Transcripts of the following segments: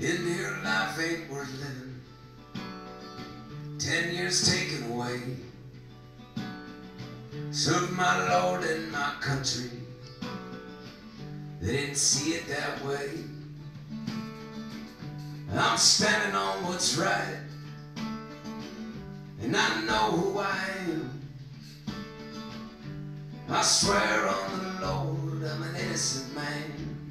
In here life ain't worth living. 10 years taken away. Served my Lord and my country. They didn't see it that way. I'm standing on what's right, and I know who I am. I swear on the Lord, I'm an innocent man.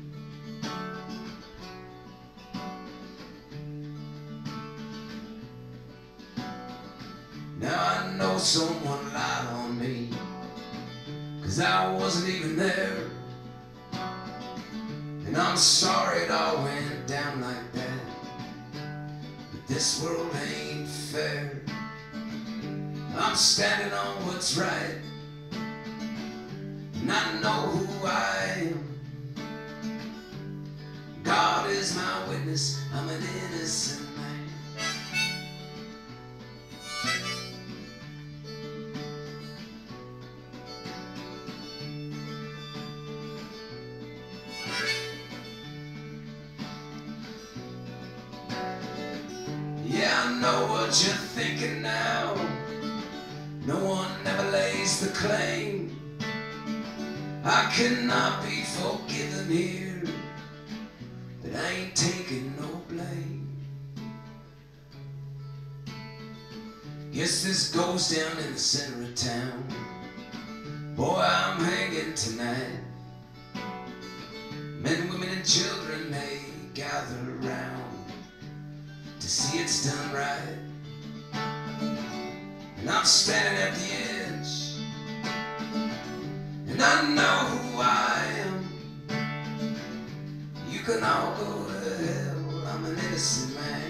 Now I know someone lied on me, 'cause I wasn't even there. And I'm sorry it all went down like that, but this world ain't fair. I'm standing on what's right, and I know who I am. God is my witness, I'm an innocent man. Yeah, I know what you're thinking now. No one ever lays the claim. I cannot be forgiven here, but I ain't taking no blame. Guess this goes down in the center of town. Boy, I'm hanging tonight. Men, women, and children, they gather around to see it's done right. And I'm standing at the edge, and I know who I am. You can all go to hell, I'm an innocent man.